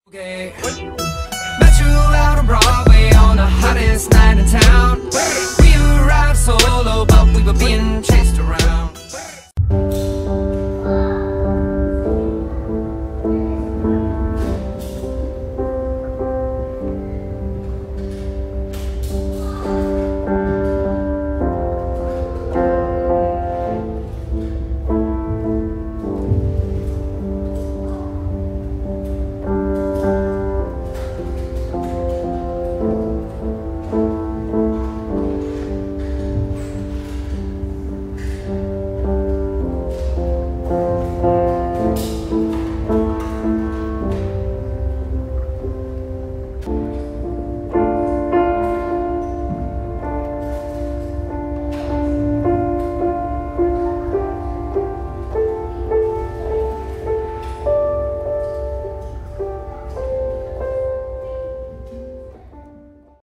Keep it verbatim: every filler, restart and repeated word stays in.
Okay. Met you out on Broadway on the hottest night in town. We arrived solo, but we were being chased.